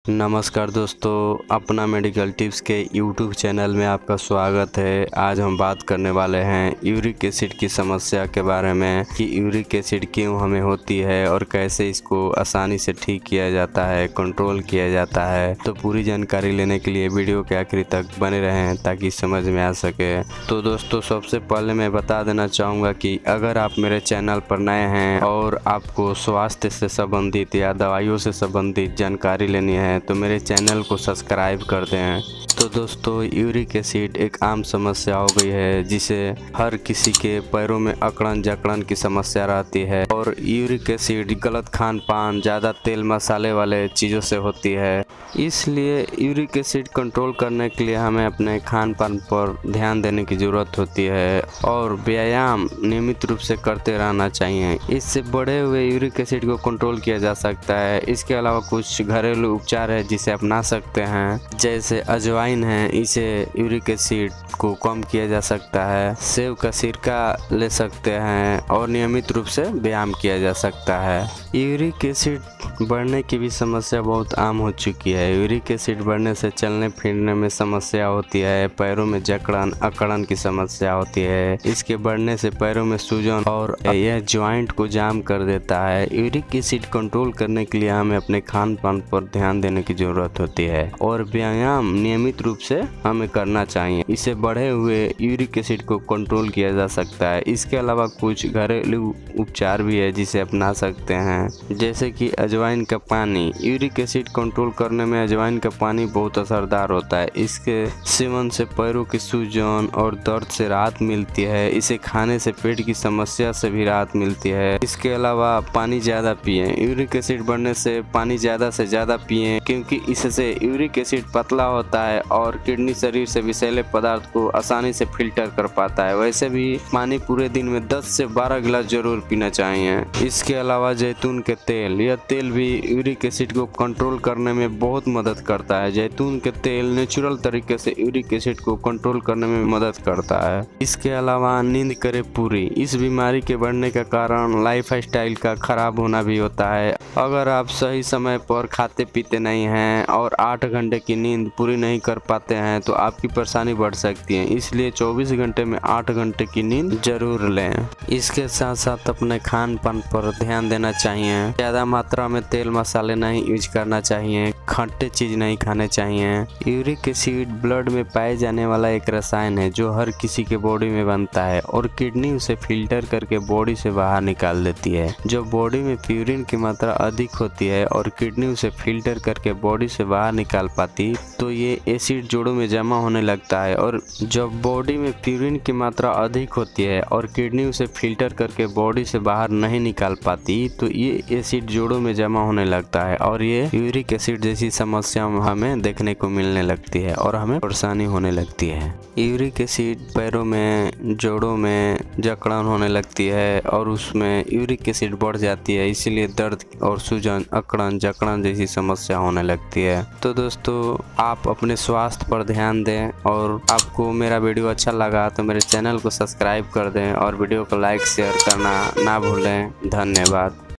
नमस्कार दोस्तों, अपना मेडिकल टिप्स के यूट्यूब चैनल में आपका स्वागत है। आज हम बात करने वाले हैं यूरिक एसिड की समस्या के बारे में कि यूरिक एसिड क्यों हमें होती है और कैसे इसको आसानी से ठीक किया जाता है, कंट्रोल किया जाता है। तो पूरी जानकारी लेने के लिए वीडियो के आखिर तक बने रहें ताकि समझ में आ सके। तो दोस्तों, सबसे पहले मैं बता देना चाहूँगा कि अगर आप मेरे चैनल पर नए हैं और आपको स्वास्थ्य से संबंधित या दवाइयों से संबंधित जानकारी लेनी है तो मेरे चैनल को सब्सक्राइब कर दें। तो दोस्तों, यूरिक एसिड एक आम समस्या हो गई है जिसे हर किसी के पैरों में अकड़न जकड़न की समस्या रहती है और यूरिक एसिड गलत खान पान, ज़्यादा तेल मसाले वाले चीज़ों से होती है। इसलिए यूरिक एसिड कंट्रोल करने के लिए हमें अपने खान पान पर ध्यान देने की ज़रूरत होती है और व्यायाम नियमित रूप से करते रहना चाहिए। इससे बढ़े हुए यूरिक एसिड को कंट्रोल किया जा सकता है। इसके अलावा कुछ घरेलू उपचार है जिसे अपना सकते हैं, जैसे अजवाइन है, इसे यूरिक एसिड को कम किया जा सकता है। सेब का सिरका ले सकते हैं और नियमित रूप से व्यायाम किया जा सकता है। यूरिक एसिड बढ़ने की भी समस्या बहुत आम हो चुकी है। यूरिक एसिड बढ़ने से चलने फिरने में समस्या होती है, पैरों में जकड़न अकड़न की समस्या होती है। इसके बढ़ने से पैरों में सूजन और यह ज्वाइंट को जाम कर देता है। यूरिक एसिड कंट्रोल करने के लिए हमें अपने खान पान पर ध्यान देने की जरूरत होती है और व्यायाम नियमित रूप से हमें करना चाहिए। इससे बढ़े हुए यूरिक एसिड को कंट्रोल किया जा सकता है। इसके अलावा कुछ घरेलू उपचार भी है जिसे अपना सकते हैं, जैसे कि अजवाइन का पानी। यूरिक एसिड कंट्रोल करने में अजवाइन का पानी बहुत असरदार होता है। इसके सेवन से पैरों की सूजन और दर्द से राहत मिलती है। इसे खाने से पेट की समस्या से भी राहत मिलती है। इसके अलावा पानी ज़्यादा पिएं। यूरिक एसिड बढ़ने से पानी ज़्यादा से ज़्यादा पिएं, क्योंकि इससे यूरिक एसिड पतला होता है और किडनी शरीर से विषैले पदार्थ को आसानी से फिल्टर कर पाता है। वैसे भी पानी पूरे दिन में 10 से 12 गिलास जरूर पीना चाहिए। इसके अलावा जैतून के तेल, यह तेल भी यूरिक एसिड को कंट्रोल करने में बहुत मदद करता है। जैतून के तेल नेचुरल तरीके से यूरिक एसिड को कंट्रोल करने में मदद करता है। इसके अलावा नींद करें पूरी। इस बीमारी के बढ़ने का कारण लाइफ स्टाइल का खराब होना भी होता है। अगर आप सही समय पर खाते पीते नहीं हैं और 8 घंटे की नींद पूरी नहीं कर पाते हैं तो आपकी परेशानी बढ़ सकती है। इसलिए 24 घंटे में 8 घंटे की नींद जरूर लें। इसके साथ साथ अपने खान पान पर ध्यान देना चाहिए। ज़्यादा मात्रा में तेल मसाले नहीं यूज करना चाहिए, खट्टे चीज नहीं खाने चाहिए। यूरिक एसिड ब्लड में पाए जाने वाला एक रसायन है जो हर किसी के बॉडी में बनता है और किडनी उसे फिल्टर करके बॉडी से बाहर निकाल देती है। जब बॉडी में प्यूरिन की मात्रा अधिक होती है और किडनी उसे फिल्टर करके बॉडी से बाहर निकाल पाती तो ये एसिड जोड़ों में जमा होने लगता है। और जब बॉडी में प्यूरिन की मात्रा अधिक होती है और किडनी उसे फिल्टर करके बॉडी से बाहर नहीं निकाल पाती तो ये एसिड जोड़ों में जमा होने लगता है और ये यूरिक एसिड जैसी समस्या हमें देखने को मिलने लगती है और हमें परेशानी होने लगती है। यूरिक एसिड पैरों में, जोड़ों में जकड़न होने लगती है और उसमें यूरिक एसिड बढ़ जाती है, इसीलिए दर्द और सूजन, अकड़न जकड़न जैसी समस्या होने लगती है। तो दोस्तों, आप अपने स्वास्थ्य पर ध्यान दें और आपको मेरा वीडियो अच्छा लगा तो मेरे चैनल को सब्सक्राइब कर दें और वीडियो को लाइक शेयर करना ना भूलें। धन्यवाद।